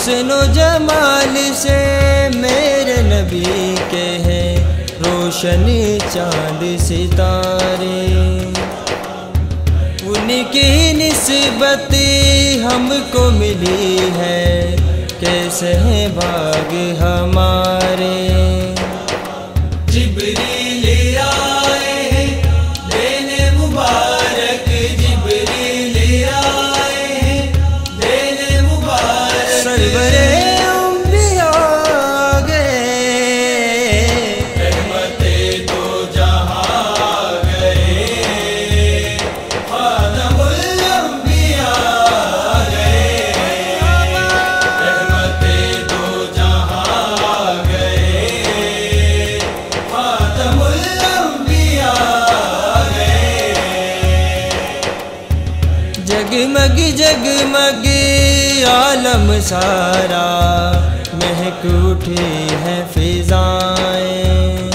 हुस्नो जमाल से मेरे नबी के हैं रोशनी चांद सितारे। उनकी निस्बत हमको मिली है, कैसे हैं भाग हमारे। जिब्रील आए हैं देने मुबारक, जिब्रील आए हैं देने मुबारक। सरवरे अंबिया गए, रहमते दो जहां गए, खातमुल अंबिया गए। रहमते दो जहां गए, खातमुल अंबिया गए। जगमग जगमग आलम सारा महक उठी है फिजाएं।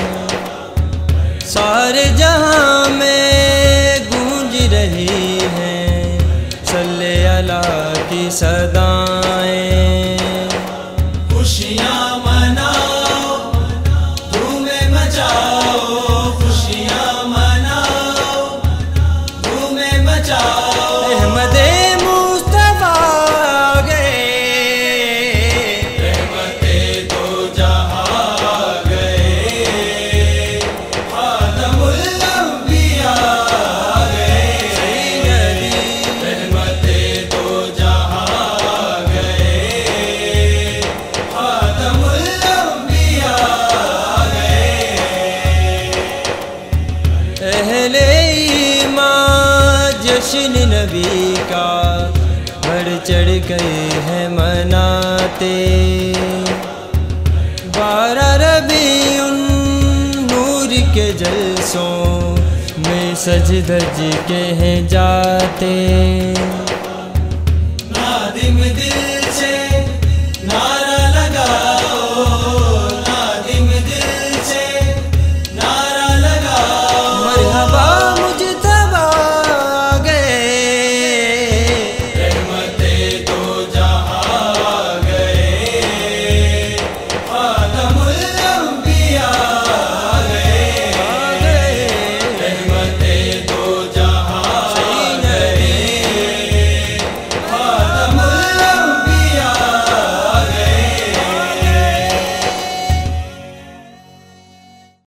सारे जहां में गूंज रही हैं सल्ले अला की सदाएं। खुशियाँ मनाओ, धूमें मचाओ, खुशियाँ मनाओ, धूमें मचाओ। अहमदे मुस्तफा गए, रहमते दो जहां गए, खातमुल अंबिया गए। रहमते दो जहां गए, खातमुल अंबिया गए। अहले ईमान जश्न नबी का बढ़ चढ़ गए हैं मनाते। 12 रबीउन नूर के जलसों में सज धज के हैं जाते।